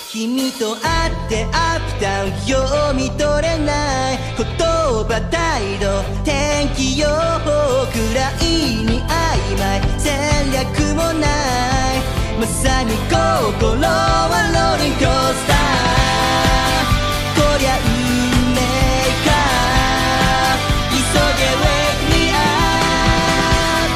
君と会ってアップダウン読み取れない言葉態度天気予報くらいに曖昧戦略もないまさに心はローリングコースターこりゃ運命か急げ Wake me up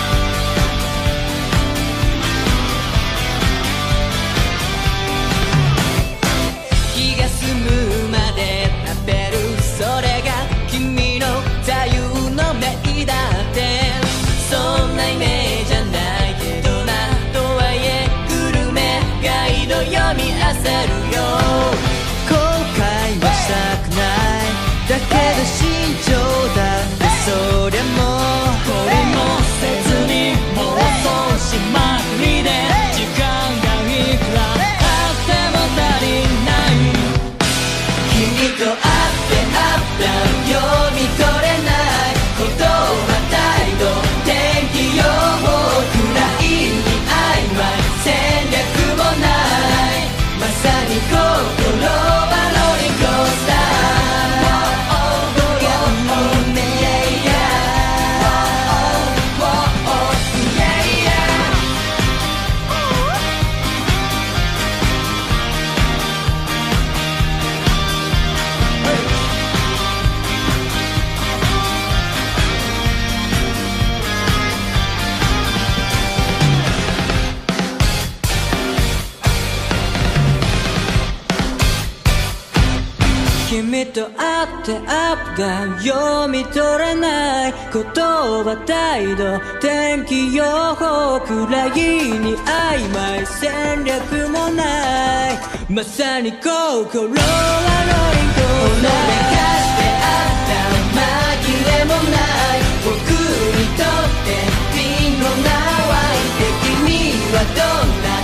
気が済むまで食べるそれが君の座右の銘だってそんなイメージじゃないけどなとはいえグルメガイド読み漁るよ後悔はしたくないだけど慎重だってそりゃもうこれもせずに妄想しまくりで時間がいくらあっても足りない君と会ってアップダウン読み取れない言葉態度天気予報くらいに曖昧戦略もないまさに心はローリングコースターこりゃ運命や君と会ってアップダウン読み取れない言葉態度天気予報くらいに曖昧戦略もないまさに心はローリングコースターほのめかしてアップダウン紛れもない僕にとってピンの名は君はどんな